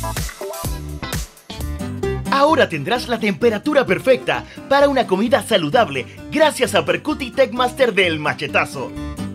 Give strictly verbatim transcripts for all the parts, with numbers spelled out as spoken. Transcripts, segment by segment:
Ahora tendrás la temperatura perfecta para una comida saludable gracias a Percuti TechMaster del Machetazo.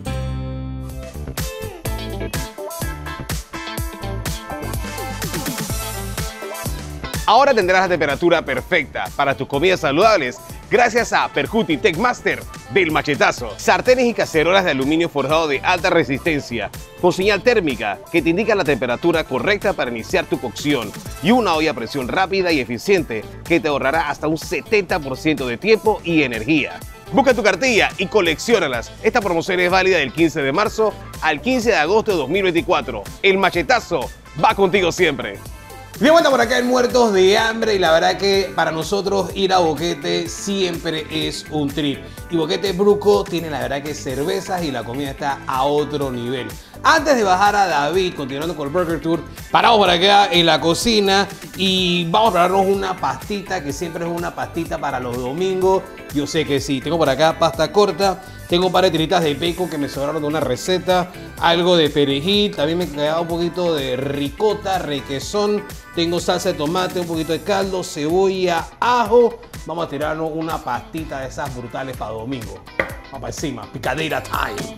Ahora tendrás la temperatura perfecta para tus comidas saludables gracias a Percuti TechMaster del Machetazo. Sartenes y cacerolas de aluminio forjado de alta resistencia con señal térmica que te indica la temperatura correcta para iniciar tu cocción y una olla a presión rápida y eficiente que te ahorrará hasta un setenta por ciento de tiempo y energía. Busca tu cartilla y colecciónalas. Esta promoción es válida del quince de marzo al quince de agosto de dos mil veinticuatro. El Machetazo va contigo siempre. De vuelta por acá en Muertos de Hambre y la verdad que para nosotros ir a Boquete siempre es un trip. Y Boquete Bruco tiene la verdad que cervezas y la comida está a otro nivel. Antes de bajar a David, continuando con el Burger Tour, paramos por acá en la cocina y vamos a prepararnos una pastita que siempre es una pastita para los domingos. Yo sé que sí. Tengo por acá pasta corta. Tengo un par de tiritas de bacon que me sobraron de una receta. Algo de perejil. También me quedaba un poquito de ricota, requesón. Tengo salsa de tomate, un poquito de caldo, cebolla, ajo. Vamos a tirarnos una pastita de esas brutales para domingo. Vamos para encima. Picadera time.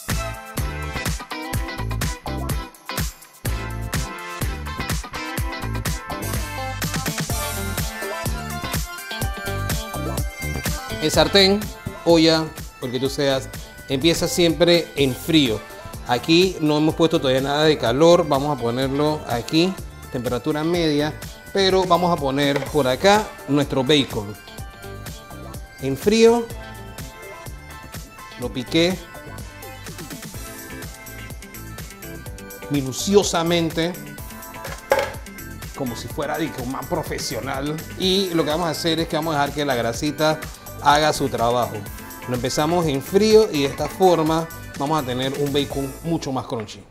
El sartén, olla, porque tú seas, empieza siempre en frío. Aquí no hemos puesto todavía nada de calor, vamos a ponerlo aquí, temperatura media, pero vamos a poner por acá nuestro bacon. En frío, lo piqué minuciosamente, como si fuera digo, más profesional. Y lo que vamos a hacer es que vamos a dejar que la grasita haga su trabajo. Lo empezamos en frío y de esta forma vamos a tener un bacon mucho más crunchy.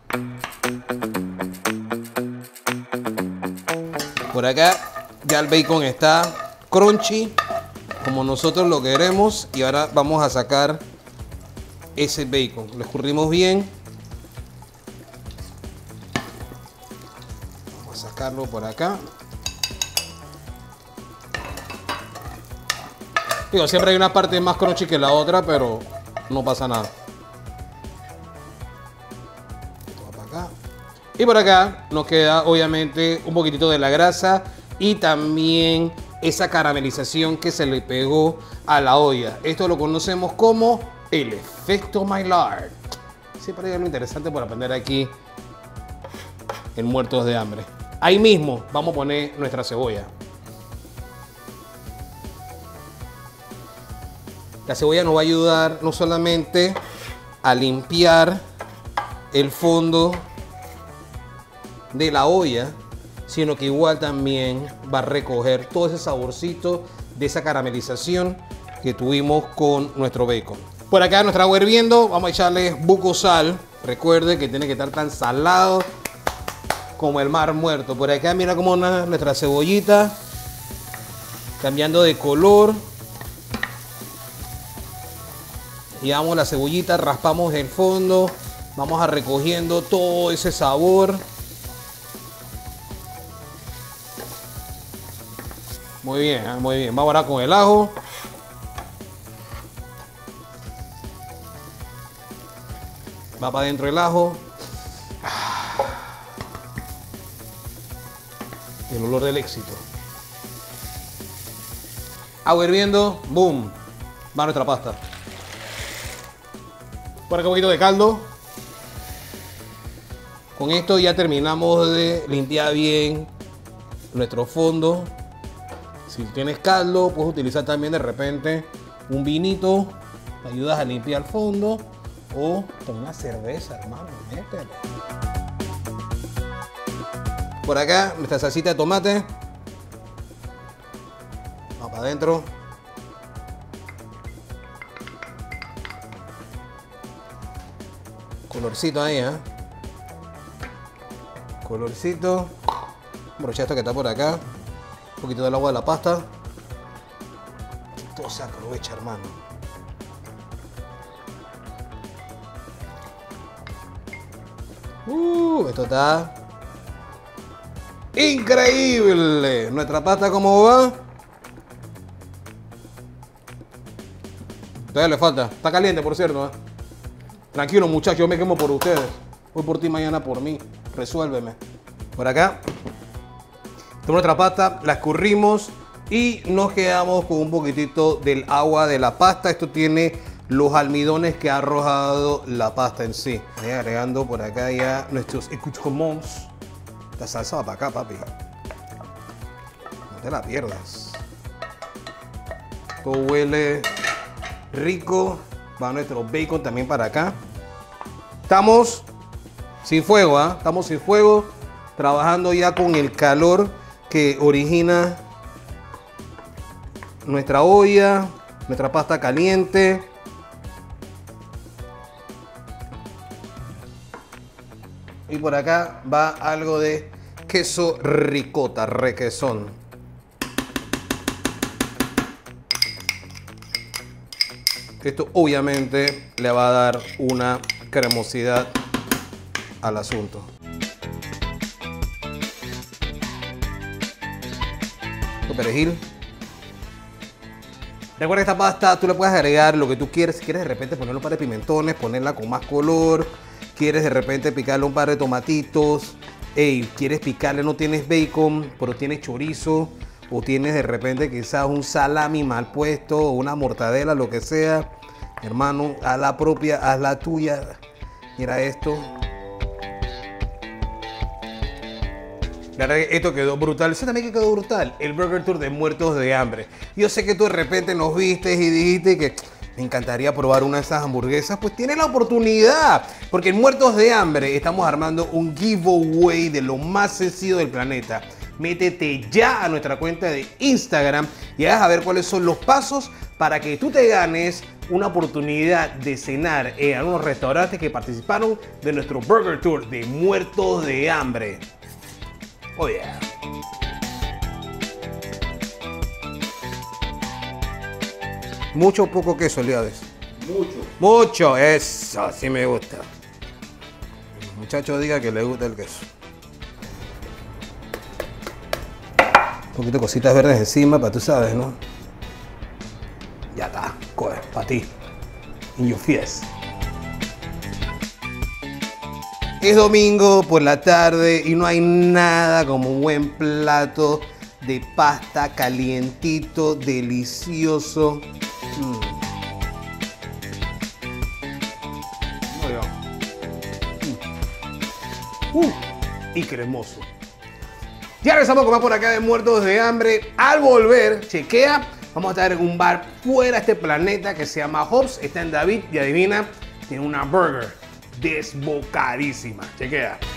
Por acá ya el bacon está crunchy como nosotros lo queremos y ahora vamos a sacar ese bacon. Lo escurrimos bien. Vamos a sacarlo por acá. Digo, siempre hay una parte más crunchy que la otra, pero no pasa nada. Esto va para acá. Y por acá nos queda obviamente un poquitito de la grasa y también esa caramelización que se le pegó a la olla. Esto lo conocemos como el efecto Maillard. Siempre hay algo interesante por aprender aquí en Muertos de Hambre. Ahí mismo vamos a poner nuestra cebolla. La cebolla nos va a ayudar no solamente a limpiar el fondo de la olla, sino que igual también va a recoger todo ese saborcito de esa caramelización que tuvimos con nuestro bacon. Por acá nuestra agua hirviendo, vamos a echarle buco sal. Recuerde que tiene que estar tan salado como el mar muerto. Por acá mira cómo nuestra cebollita cambiando de color. Llevamos la cebollita, raspamos el fondo, vamos a recogiendo todo ese sabor. Muy bien, muy bien. Vamos ahora con el ajo. Va para adentro el ajo. El olor del éxito. Agua hirviendo, boom. Va nuestra pasta. Por acá un poquito de caldo. Con esto ya terminamos de limpiar bien nuestro fondo. Si tienes caldo, puedes utilizar también de repente un vinito. Te ayudas a limpiar el fondo. O con una cerveza, hermano. Métele. Por acá, nuestra salsita de tomate. Vamos para adentro. Colorcito ahí, ¿eh? Colorcito. Brocha esto que está por acá. Un poquito del agua de la pasta. Todo se aprovecha, hermano. Uh, esto está Increíble. Nuestra pasta, ¿cómo va? Todavía le falta. Está caliente, por cierto, ¿eh? Tranquilo, muchachos, yo me quemo por ustedes. Hoy por ti, mañana por mí. Resuélveme. Por acá. Tenemos nuestra pasta, la escurrimos y nos quedamos con un poquitito del agua de la pasta. Esto tiene los almidones que ha arrojado la pasta en sí. Ahí agregando por acá ya nuestros accoutrements. Esta salsa va para acá, papi. No te la pierdas. Todo huele rico. Va nuestro bacon también para acá. Estamos sin fuego, ¿ah? ¿eh? Estamos sin fuego. Trabajando ya con el calor que origina nuestra olla, nuestra pasta caliente. Y por acá va algo de queso ricota, requesón. Esto obviamente le va a dar una cremosidad al asunto. Perejil. Recuerda que esta pasta tú le puedes agregar lo que tú quieres. Si quieres de repente ponerle un par de pimentones, ponerla con más color. Quieres de repente picarle un par de tomatitos. Ey, quieres picarle, no tienes bacon, pero tienes chorizo. O tienes de repente quizás un salami mal puesto, o una mortadela, lo que sea. Hermano, haz la propia, haz la tuya. Mira esto. La verdad que esto quedó brutal. Eso también quedó brutal. El Burger Tour de Muertos de Hambre. Yo sé que tú de repente nos viste y dijiste que me encantaría probar una de esas hamburguesas. Pues tienes la oportunidad. Porque en Muertos de Hambre estamos armando un giveaway de lo más sencillo del planeta. Métete ya a nuestra cuenta de Instagram y vas a ver cuáles son los pasos para que tú te ganes una oportunidad de cenar en algunos restaurantes que participaron de nuestro Burger Tour de Muertos de Hambre. Oh yeah. Mucho o poco queso, Liades. Mucho. Mucho, eso, así me gusta. El muchacho diga que le gusta el queso. Un poquito de cositas verdes encima, para tú sabes, ¿no? Ya está, coge, para ti. In your face. Es domingo por la tarde y no hay nada como un buen plato de pasta calientito, delicioso. Mm. Uh, y cremoso. Ya regresamos con más por acá de Muertos de Hambre. Al volver, chequea, vamos a estar en un bar fuera de este planeta que se llama Hobbs. Está en David y adivina, tiene una burger desbocadísima. Chequea.